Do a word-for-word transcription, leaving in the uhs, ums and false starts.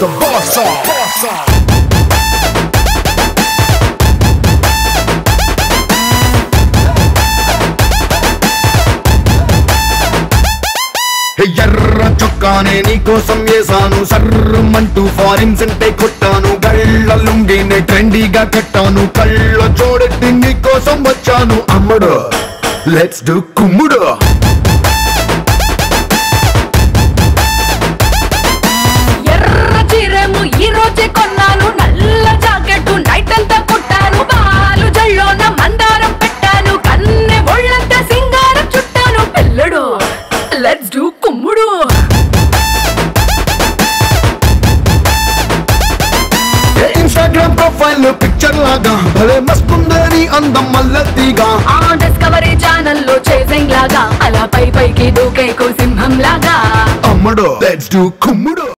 the boss song. Boss song. ఎర్ర చొక్కానే నీకోసం వేసాను సర్రమంటూ ఫారిన్ సెంటే కొట్టాను గళ్ళ లుంగినే ట్రెండీగా కట్టాను కళ్ళ చూడెట్టి నీకోసం వచ్చాను అమ్ముడు లెట్స్ డు కుమ్ముడు ఎర్ర చీరేమో ఈ రోజే కొన్నాను నల్ల జాకెట్ నైట్ అంతా కొట్టాను బాలు జల్లోన మందారం పెట్టాను కన్నె ఒళ్ళంతా సింగారం చుట్టాను పిల్లడు లెట్స్ డు కుమ్ముడు ఇన్స్టాగ్రామ్ ప్రొఫైల్ పిక్చర్ లాగా భలే మస్తుందని అందం మల్లతిగా ఆ డిస్కవరీ ఛానల్ లో చేసింగ్ లాగా అలా పై పైకి దూకే సింహం లాగా అమ్మడు లెట్స్ డు కుమ్ముడు